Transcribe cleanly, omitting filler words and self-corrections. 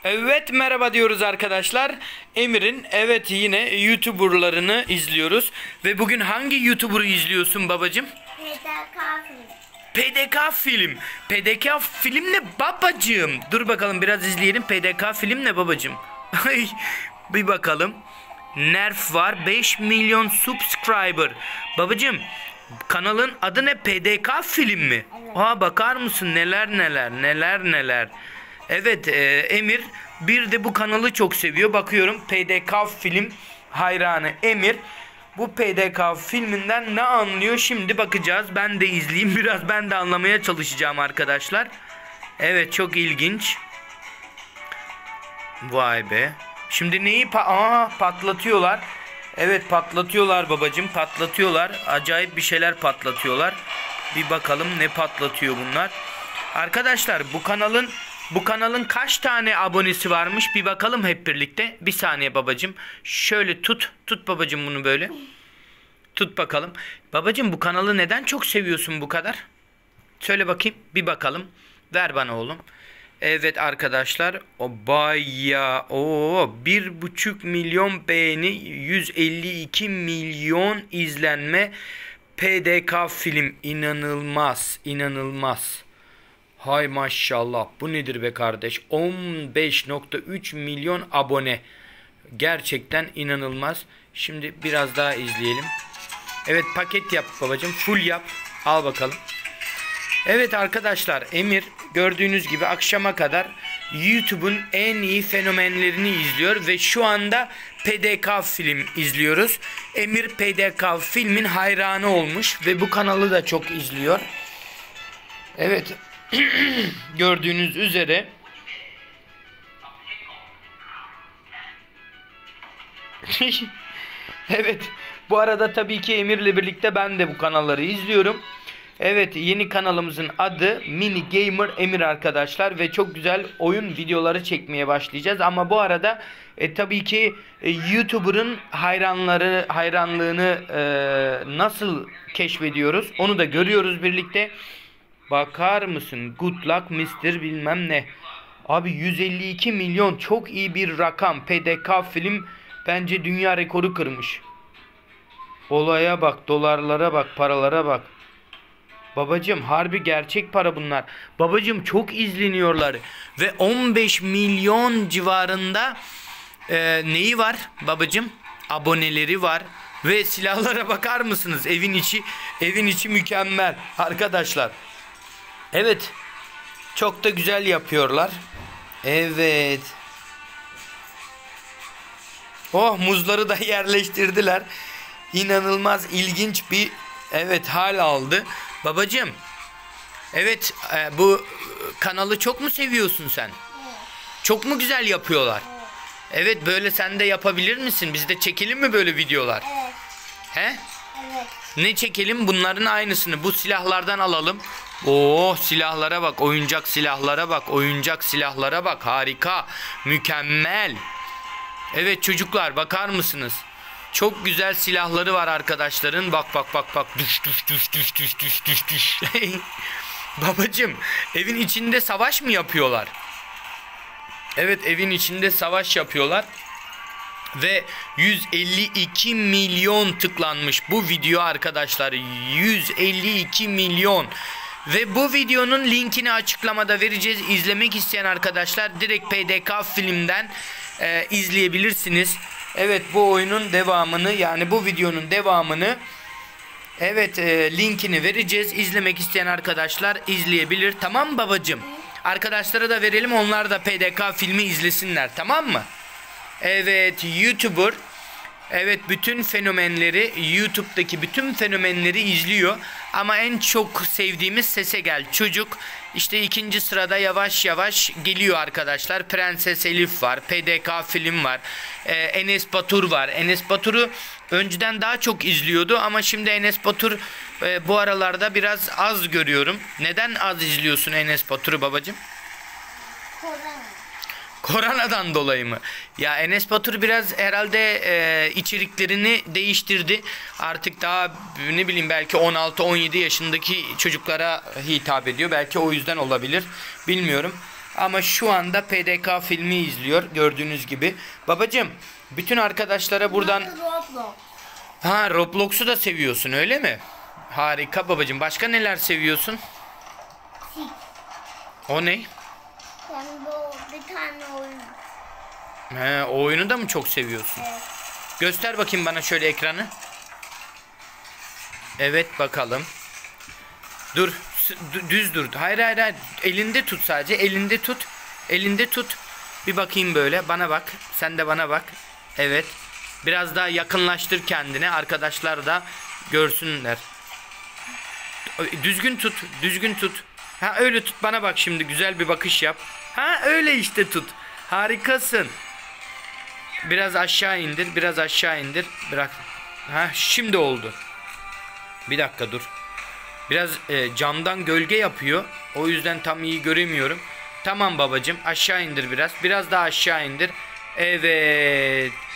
Evet, merhaba diyoruz arkadaşlar. Emir'in yine YouTuber'larını izliyoruz. Ve bugün hangi YouTuber'ı izliyorsun babacığım? PDK film. PDK film. PDK film ne babacığım? Dur bakalım biraz izleyelim. PDK film ne babacığım? Bir bakalım. Nerf var, 5 milyon subscriber. Babacığım, kanalın adı ne? PDK film mi? Evet. Aa, bakar mısın neler. Evet, Emir bir de bu kanalı çok seviyor. Bakıyorum, PDK film hayranı Emir. Bu PDK filminden ne anlıyor? Şimdi bakacağız. Ben de izleyeyim. Biraz ben de anlamaya çalışacağım arkadaşlar. Evet, çok ilginç. Vay be. Şimdi neyi patlatıyorlar. Evet, patlatıyorlar babacığım. Patlatıyorlar. Acayip bir şeyler patlatıyorlar. Bir bakalım ne patlatıyor bunlar. Arkadaşlar, bu kanalın kaç tane abonesi varmış bir bakalım hep birlikte. Bir saniye babacığım. Şöyle tut babacığım, bunu böyle. Tut bakalım. Babacığım, bu kanalı neden çok seviyorsun bu kadar? Söyle bakayım, bir bakalım. Ver bana oğlum. Evet arkadaşlar, o bayağı 1,5 milyon beğeni, 152 milyon izlenme. PDK film inanılmaz. Hay maşallah, bu nedir be kardeş? 15,3 milyon abone. Gerçekten inanılmaz. Şimdi biraz daha izleyelim. Evet, paket yap babacığım, full yap. Al bakalım. Evet arkadaşlar, Emir gördüğünüz gibi akşama kadar YouTube'un en iyi fenomenlerini izliyor ve şu anda PDK film izliyoruz. Emir PDK filmin hayranı olmuş ve bu kanalı da çok izliyor. Evet. Gördüğünüz üzere. Evet. Bu arada tabii ki Emir'le birlikte ben de bu kanalları izliyorum. Evet, yeni kanalımızın adı Mini Gamer Emir arkadaşlar ve çok güzel oyun videoları çekmeye başlayacağız. Ama bu arada tabii ki YouTuber'ın hayranlığını nasıl keşfediyoruz onu da görüyoruz birlikte. Bakar mısın? Good luck Mr. bilmem ne. Abi 152 milyon çok iyi bir rakam. PDK film bence dünya rekoru kırmış. Olaya bak, dolarlara bak, paralara bak. Babacım, harbi gerçek para bunlar. Babacım, çok izleniyorlar. Ve 15 milyon civarında neyi var babacım? Aboneleri var. Ve silahlara bakar mısınız? Evin içi mükemmel arkadaşlar. Evet. Çok da güzel yapıyorlar. Evet. Oh, muzları da yerleştirdiler. İnanılmaz ilginç bir hal aldı. Babacığım. Evet, bu kanalı çok mu seviyorsun sen? Evet. Çok mu güzel yapıyorlar? Evet, böyle sen de yapabilir misin? Biz de çekelim mi böyle videolar? Evet. He? Evet. Ne çekelim? Bunların aynısını bu silahlardan alalım. Oo, silahlara bak, oyuncak silahlara bak. Harika, mükemmel. Evet çocuklar, bakar mısınız? Çok güzel silahları var arkadaşların. Bak. Düş. Babacım, evin içinde savaş mı yapıyorlar? Evet, evin içinde savaş yapıyorlar. Ve 152 milyon tıklanmış bu video arkadaşlar. 152 milyon. Ve bu videonun linkini açıklamada vereceğiz. İzlemek isteyen arkadaşlar direkt PDK filmden izleyebilirsiniz. Evet, bu oyunun devamını, yani bu videonun devamını linkini vereceğiz. İzlemek isteyen arkadaşlar izleyebilir. Tamam babacığım? Arkadaşlara da verelim, onlar da PDK filmi izlesinler, tamam mı? Evet, YouTuber bütün fenomenleri, YouTube'daki bütün fenomenleri izliyor. Ama en çok sevdiğimiz Sese Gel Çocuk. İşte ikinci sırada yavaş geliyor arkadaşlar. Prenses Elif var, PDK film var, Enes Batur var. Enes Batur'u önceden daha çok izliyordu ama şimdi Enes Batur bu aralarda biraz az görüyorum. Neden az izliyorsun Enes Batur'u babacığım? Korona'dan dolayı mı? Ya Enes Batur biraz herhalde içeriklerini değiştirdi. Artık daha ne bileyim, belki 16-17 yaşındaki çocuklara hitap ediyor. Belki o yüzden olabilir. Bilmiyorum. Ama şu anda PDK filmi izliyor gördüğünüz gibi. Babacım, bütün arkadaşlara buradan... Roblox. Ha, Roblox'u da seviyorsun öyle mi? Harika babacım. Başka neler seviyorsun? Sik. O ne? Yani bu bir tane oyun. He, o oyunu da mı çok seviyorsun? Evet. Göster bakayım bana şöyle ekranı. Evet bakalım. Dur. Düz dur. Hayır hayır hayır. Elinde tut sadece. Elinde tut. Elinde tut. Bir bakayım böyle. Bana bak. Sen de bana bak. Evet. Biraz daha yakınlaştır kendine. Arkadaşlar da görsünler. Düzgün tut. Düzgün tut. Ha öyle tut. Bana bak şimdi. Güzel bir bakış yap. Ha öyle işte tut. Harikasın. Biraz aşağı indir. Biraz aşağı indir. Bırak. Ha şimdi oldu. Bir dakika dur. Biraz camdan gölge yapıyor. O yüzden tam iyi göremiyorum. Tamam babacım. Aşağı indir biraz. Biraz daha aşağı indir. Evet.